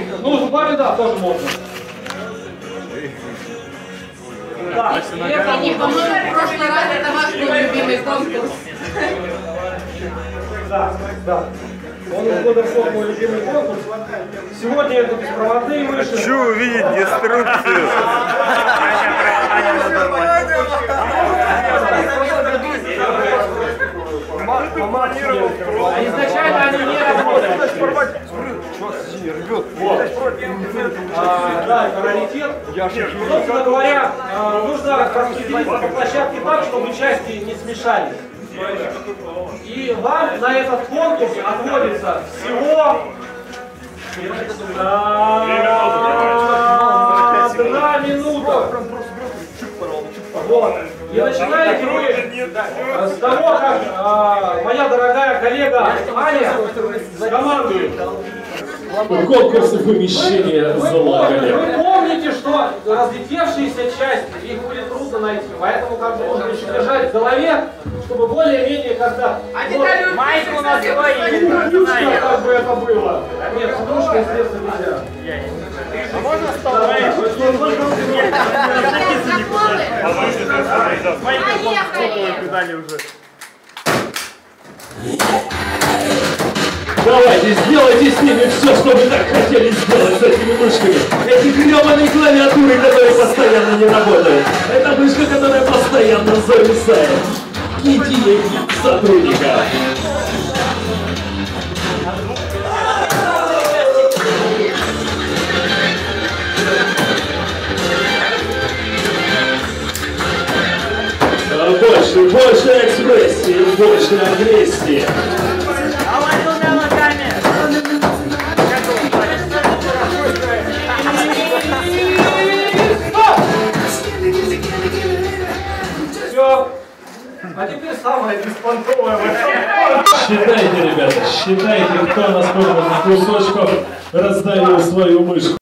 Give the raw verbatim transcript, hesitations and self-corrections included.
Ну, зубами, да, тоже можно. Да. Это не по-моему, в прошлый раз это ваш был любимый конкурс. Да, да. Он из года в год мой любимый конкурс. Сегодня это беспроводные мыши. Хочу увидеть деструкцию. А изначально они не работают. Вот. А, да, это раритет. Собственно говоря, нужно распределиться по площадке так, чтобы части не смешались. И вам на этот конкурс отводится всего одна минута. Вот. И начинаете вы с того, как а, моя дорогая коллега Аня командует. Конкурсы вымещения залагали. Вы помните, что разлетевшиеся части, их будет трудно найти, поэтому как бы нужно еще держать в голове, чтобы более-менее когда... А детали майку у нас свои, как бы это было. Нет, стружка, естественно, нельзя. А можно с тобой? Поехали! уже. Давайте, сделайте с ними все, что вы так хотели сделать с этими мышками. Эти гребаные клавиатуры, которые постоянно не работают. Это мышка, которая постоянно зависает. Идея сотрудника. Больше, больше экспрессии, больше агрессии. Все. А теперь самое беспонтовое. Считайте, ребята, считайте, кто насколько на кусочков раздавил свою мышку.